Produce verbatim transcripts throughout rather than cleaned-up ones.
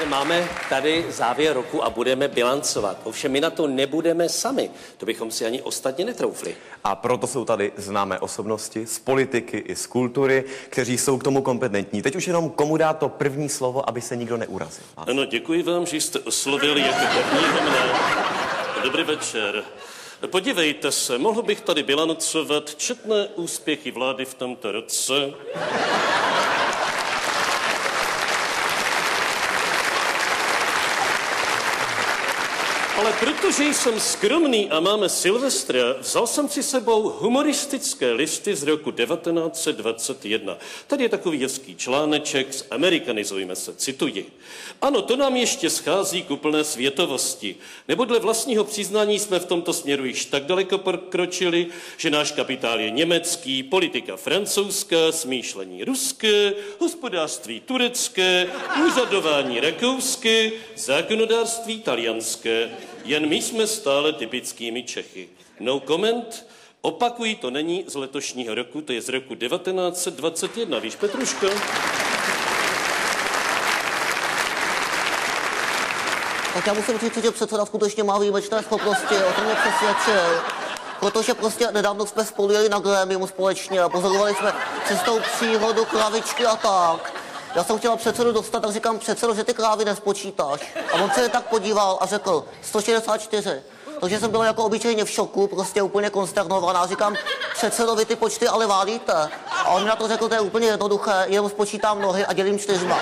máme tady závěr roku a budeme bilancovat. Ovšem my na to nebudeme sami. To bychom si ani ostatně netroufli. A proto jsou tady známé osobnosti z politiky i z kultury, kteří jsou k tomu kompetentní. Teď už jenom komu dá to první slovo, aby se nikdo neurazil. Ano, děkuji vám, že jste oslovili jako prvního mne. Dobrý večer. Podívejte se, mohl bych tady bilancovat četné úspěchy vlády v tomto roce. Ale protože jsem skromný a máme Silvestra, vzal jsem si sebou humoristické listy z roku devatenáct set dvacet jedna. Tady je takový hezký článeček, zamerikanizujme se, cituji. Ano, to nám ještě schází k úplné světovosti. Nebo dle vlastního přiznání jsme v tomto směru již tak daleko pokročili, že náš kapitál je německý, politika francouzská, smýšlení ruské, hospodářství turecké, úřadování rakouské, zákonodárství talianské. Jen my jsme stále typickými Čechy. No comment. Opakují, to není z letošního roku, to je z roku devatenáct set dvacet jedna. Víš, Petruško? Tak já musím říct, že předseda skutečně má výjimečné schopnosti, o tom mě přesvědčil. Protože prostě nedávno jsme spolu jeli na grémium společně a pozorovali jsme cestou přírodu, kravičky a tak. Já jsem chtěla předsedu dostat, tak říkám, předsedo, že ty krávy nespočítáš. A on se je tak podíval a řekl, sto šedesát čtyři. Takže jsem byla jako obyčejně v šoku, prostě úplně konsternovaná. Říkám, předsedo, vy ty počty ale válíte. A on mi na to řekl, to je úplně jednoduché, jenom spočítám nohy a dělím čtyřma.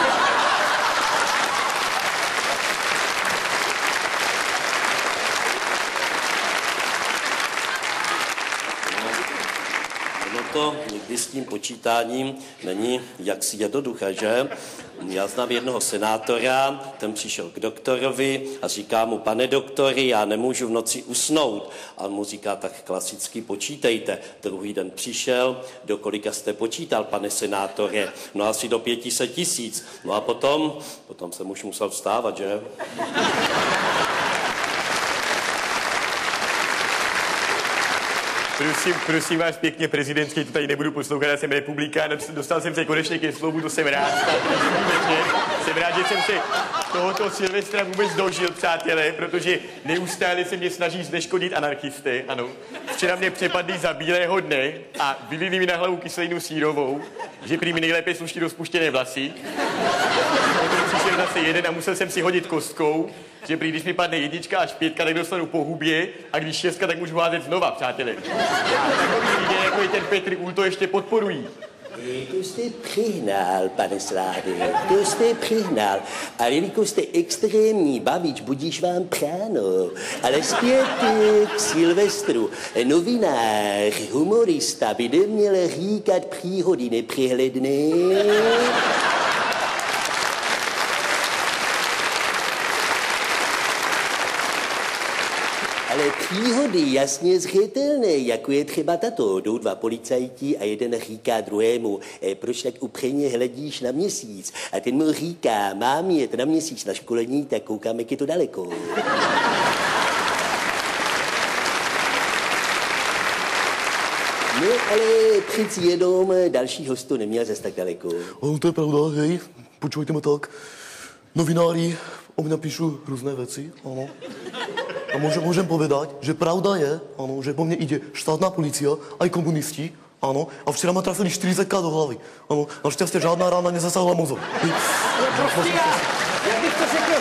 To někdy s tím počítáním není jaksi jednoduché, že? Já znám jednoho senátora, ten přišel k doktorovi a říká mu, pane doktori, já nemůžu v noci usnout. A on mu říká, tak klasicky počítejte. Druhý den přišel, do kolika jste počítal, pane senátore? No asi do pěti set tisíc. No a potom, potom jsem už musel vstávat, že? Prosím, prosím vás pěkně, prezidentský, to tady nebudu poslouchat, já jsem republikán, dostal jsem se konečně ke slovu, to jsem rád. Jsem rád, že jsem se tohoto Silvestra vůbec dožil, přátelé, protože neustále se mě snaží zneškodit anarchisty, ano. Včera mě přepadli za bílého dne a vylili mi na hlavu kyselinu sírovou, že prý mi nejlépe sluší rozpuštěné vlasy. Potom přišel zase jeden a musel jsem si hodit kostkou, že prý, když mi padne jednička až pětka, tak dostanu po hubě a když šestka, tak můžu házet znova, přátelé. A takový lidé, jako je ten Petr Úl, to ještě podporují. To jste přihnal, pane Slády, to jste přihnal. Ale jelikož jste extrémní babič, budíš vám práno. Ale zpět k Silvestru. Novinář, humorista by neměl říkat příhody nepřehledné. Ale příhody jasně zřetelné, jako je třeba tato. Jdou dva policajti a jeden říká druhému, e, proč tak upřejmě hledíš na měsíc? A ten mu říká, mám jet na měsíc na školení, tak koukám, jak je to daleko. No, ale přeci jenom další host to neměl zase tak daleko. Ano, to je pravda, hej, počujte mi tak. Novinári o mňa píšu různé věci, ano. A môžem, môžem povedať, že pravda je, ano, že po mne ide štátna policia, aj komunisti, ano, a včera ma trafili štyridsaťkrát do hlavy. Ano, našťastie žádná rána nezasáhla mozog. Ale prostě já, jak bych to řekl,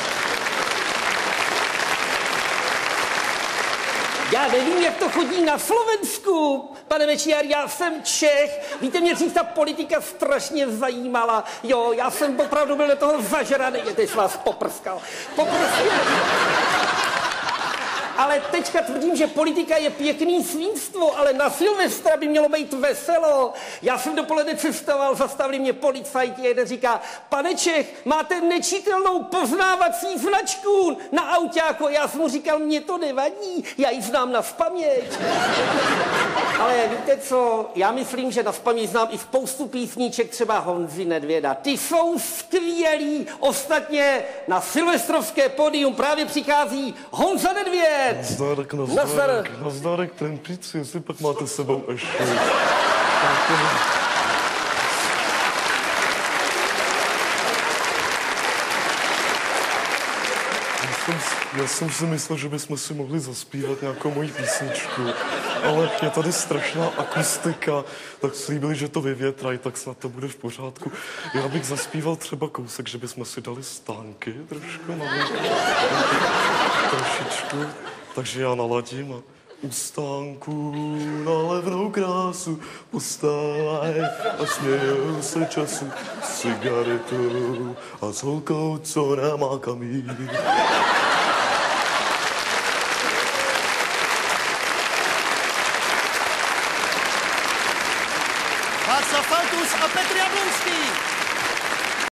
já nevím, jak to chodí na Slovensku, pane Mečiar, já jsem Čech, víte, mě dřív ta politika strašně zajímala, jo, já jsem opravdu byl do toho zažraný, teď jsem vás poprskal, poprskal. Ale teďka tvrdím, že politika je pěkný svinstvo, ale na Silvestra by mělo být veselo. Já jsem dopoledne cestoval, zastavili mě policajti a jeden říká, pane Čech, máte nečitelnou poznávací značku na autáku. Já jsem mu říkal, mně to nevadí, já ji znám na spaměť. Ale víte co, já myslím, že na spaměť znám i spoustu písníček, třeba Honzy Nedvěda. Ty jsou skvělí. Ostatně na silvestrovské pódium právě přichází Honza Nedvěd. Nazdárek, nazdárek, nazdárek, ten pizzu, jestli pak máte s sebou ještě. jsem, já jsem si myslel, že bychom si mohli zaspívat nějakou moji písničku, ale je tady strašná akustika, tak slíbili, že to vyvětrají, tak snad to bude v pořádku. Já bych zaspíval třeba kousek, že bychom si dali stánky trošku, malinko, trošičku, takže já naladím a u stánku na levnou krásu postávaj a smějou se času s cigaretou a s holkou, co nemá kam jít. Václav Faltus a Petr Jablonský.